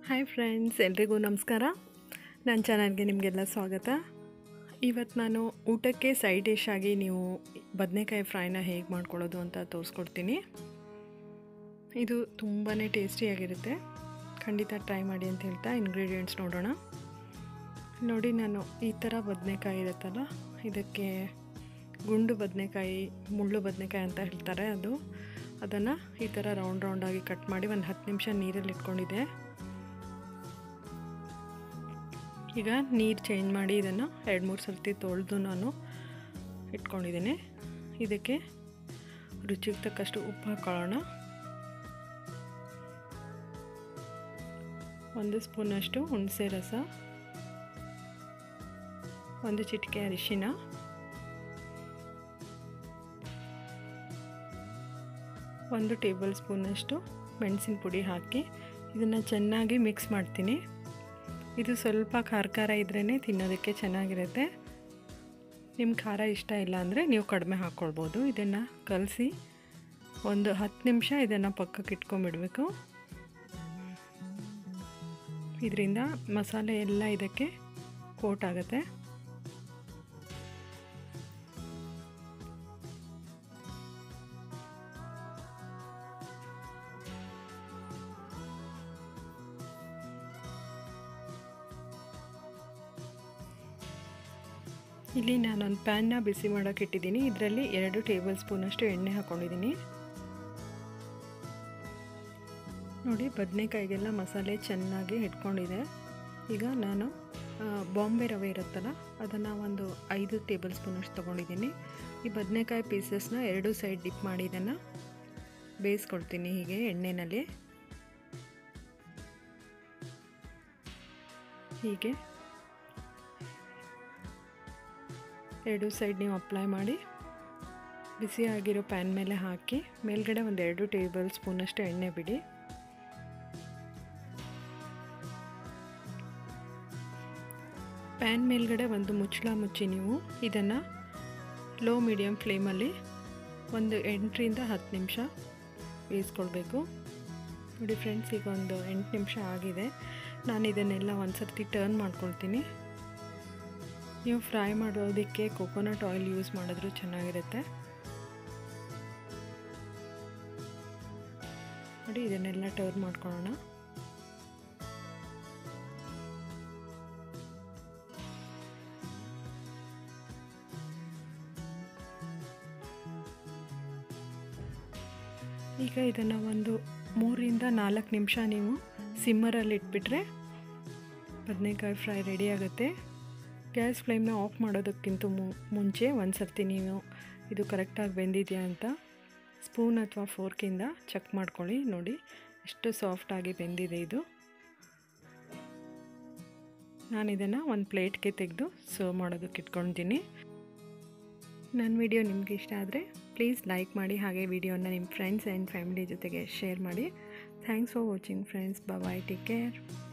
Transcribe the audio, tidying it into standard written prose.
Hi friends, ಎಲ್ರಿಗೂ ನಮಸ್ಕಾರ. ನನ್ನ ಚಾನಲ್ಗೆ ನಿಮಗೆಲ್ಲ ಸ್ವಾಗತ. ಇವತ್ತು ನಾನು ಊಟಕ್ಕೆ ಸೈಡ್ ಡಿಶ್ ಆಗಿ ನೀವು ಬದನೆಕಾಯಿ ಫ್ರೈನ ಹೇಗೆ ಮಾಡ್ಕೊಳ್ಳೋದು ಅಂತ ತೋರಿಸ್ಕೊಡ್ತೀನಿ. ಇದು ತುಂಬಾ ಟೇಸ್ಟಿಯಾಗಿರುತ್ತೆ, ಖಂಡಿತ ಟ್ರೈ ಮಾಡಿ ಅಂತ ಹೇಳ್ತಾ ಇಂಗ್ರೀಡಿಯೆಂಟ್ಸ್ ನೋಡೋಣ. ನೋಡಿ, ನಾನು ಈ ಥರ ಬದನೆಕಾಯಿ ಇರುತ್ತಲ್ಲ, ಇದಕ್ಕೆ ಗುಂಡು ಬದನೆಕಾಯಿ, ಮುಳ್ಳು ಬದನೆಕಾಯಿ ಅಂತ ಹೇಳ್ತಾರೆ, ಅದನ್ನು ಈ ಥರ ರೌಂಡಾಗಿ ಕಟ್ ಮಾಡಿ ಒಂದು 10 ನಿಮಿಷ ನೀರಲ್ಲಿ ಇಟ್ಕೊಂಡಿದ್ದೆ. ಈಗ ನೀರು ಚೇಂಜ್ ಮಾಡಿ ಇದನ್ನು 2-3 ಸರ್ತಿ ತೊಳೆದು ನಾನು ಇಟ್ಕೊಂಡಿದ್ದೀನಿ. ಇದಕ್ಕೆ ರುಚಿಗೆ ತಕ್ಕಷ್ಟು ಉಪ್ಪು ಹಾಕೊಳ್ಳೋಣ. 1 ಸ್ಪೂನಷ್ಟು ಹುಣಸೆ ರಸ, 1 ಚಿಟಿಕೆ ಅರಿಶಿನ, 1 ಟೇಬಲ್ ಸ್ಪೂನಷ್ಟು ಮೆಣಸಿನ ಪುಡಿ ಹಾಕಿ ಇದನ್ನು ಚೆನ್ನಾಗಿ ಮಿಕ್ಸ್ ಮಾಡ್ತೀನಿ. ಇದು ಸ್ವಲ್ಪ ಖಾರ ಇದ್ರೇ ತಿನ್ನೋದಕ್ಕೆ ಚೆನ್ನಾಗಿರುತ್ತೆ. ನಿಮ್ಮ ಖಾರ ಇಷ್ಟ ಇಲ್ಲ ಅಂದರೆ ನೀವು ಕಡಿಮೆ ಹಾಕ್ಕೊಳ್ಬೋದು. ಇದನ್ನು ಕಲಸಿ ಒಂದು 10 ನಿಮಿಷ ಇದನ್ನು ಪಕ್ಕಕ್ಕೆ ಇಟ್ಕೊಂಡ್ಬಿಡಬೇಕು. ಇದರಿಂದ ಮಸಾಲೆ ಎಲ್ಲ ಇದಕ್ಕೆ ಕೋಟ್ ಆಗುತ್ತೆ. ಇಲ್ಲಿ ನಾನೊಂದು ಪ್ಯಾನ್ನ ಬಿಸಿ ಮಾಡೋಕೆ ಇಟ್ಟಿದ್ದೀನಿ. ಇದರಲ್ಲಿ 2 ಟೇಬಲ್ ಸ್ಪೂನಷ್ಟು ಎಣ್ಣೆ ಹಾಕ್ಕೊಂಡಿದ್ದೀನಿ. ನೋಡಿ, ಬದನೆಕಾಯಿಗೆಲ್ಲ ಮಸಾಲೆ ಚೆನ್ನಾಗಿ ಇಟ್ಕೊಂಡಿದೆ. ಈಗ ನಾನು ಬಾಂಬೆ ರವೆ ಇರುತ್ತಲ್ಲ, ಅದನ್ನು ಒಂದು 5 ಟೇಬಲ್ ಸ್ಪೂನಷ್ಟು ತೊಗೊಂಡಿದ್ದೀನಿ. ಈ ಬದನೆಕಾಯಿ ಪೀಸಸ್ನ 2 ಸೈಡ್ ಡಿಪ್ ಮಾಡಿ ಇದನ್ನು ಬೇಯಿಸ್ಕೊಳ್ತೀನಿ ಹೀಗೆ ಎಣ್ಣೆಯಲ್ಲಿ. ಹೀಗೆ 2 ಸೈಡ್ ನೀವು ಅಪ್ಲೈ ಮಾಡಿ ಬಿಸಿಯಾಗಿರೋ ಪ್ಯಾನ್ ಮೇಲೆ ಹಾಕಿ ಮೇಲ್ಗಡೆ ಒಂದು 2 ಟೇಬಲ್ ಸ್ಪೂನಷ್ಟು ಎಣ್ಣೆ ಬಿಡಿ. ಪ್ಯಾನ್ ಮೇಲ್ಗಡೆ ಒಂದು ಮುಚ್ಚಳ ಮುಚ್ಚಿ ನೀವು ಇದನ್ನು ಲೋ ಮೀಡಿಯಮ್ ಫ್ಲೇಮಲ್ಲಿ ಒಂದು 8ರಿಂದ 10 ನಿಮಿಷ ಬೇಯಿಸ್ಕೊಳ್ಬೇಕು. ನೋಡಿ ಫ್ರೆಂಡ್ಸ್, ಈಗ ಒಂದು 8 ನಿಮಿಷ ಆಗಿದೆ. ನಾನು ಇದನ್ನೆಲ್ಲ ಒಂದು ಸರ್ತಿ ಟರ್ನ್ ಮಾಡ್ಕೊಳ್ತೀನಿ. ನೀವು ಫ್ರೈ ಮಾಡೋದಕ್ಕೆ ಕೋಕೋನಟ್ ಆಯಿಲ್ ಯೂಸ್ ಮಾಡಿದ್ರೂ ಚೆನ್ನಾಗಿರುತ್ತೆ. ನೋಡಿ, ಇದನ್ನೆಲ್ಲ ಟರ್ನ್ ಮಾಡ್ಕೊಳ್ಳೋಣ. ಈಗ ಇದನ್ನು ಒಂದು 3ರಿಂದ 4 ನಿಮಿಷ ನೀವು ಸಿಮ್ಮರಲ್ಲಿ ಇಟ್ಬಿಟ್ರೆ ಬದನೆಕಾಯಿ ಫ್ರೈ ರೆಡಿ ಆಗುತ್ತೆ. ಗ್ಯಾಸ್ ಫ್ಲೇಮ್ನ ಆಫ್ ಮಾಡೋದಕ್ಕಿಂತ ಮುಂಚೆ ಒಂದು ಸರ್ತಿ ನೀವು ಇದು ಕರೆಕ್ಟಾಗಿ ಬೆಂದಿದೆಯಾ ಅಂತ ಸ್ಪೂನ್ ಅಥವಾ ಫೋರ್ಕಿಂದ ಚೆಕ್ ಮಾಡ್ಕೊಳ್ಳಿ. ನೋಡಿ, ಎಷ್ಟು ಸಾಫ್ಟಾಗಿ ಬೆಂದಿದೆ ಇದು. ನಾನು ಇದನ್ನು ಒಂದು ಪ್ಲೇಟ್ಗೆ ತೆಗೆದು ಸರ್ವ್ ಮಾಡೋದಕ್ಕೆ ಇಟ್ಕೊಳ್ತೀನಿ. ನನ್ನ ವಿಡಿಯೋ ನಿಮಗೆ ಇಷ್ಟ ಆದರೆ ಪ್ಲೀಸ್ ಲೈಕ್ ಮಾಡಿ, ಹಾಗೆ ವಿಡಿಯೋನ ನಿಮ್ಮ ಫ್ರೆಂಡ್ಸ್ ಆ್ಯಂಡ್ ಫ್ಯಾಮಿಲಿ ಜೊತೆಗೆ ಶೇರ್ ಮಾಡಿ. Thanks for watching friends. Bye, take care.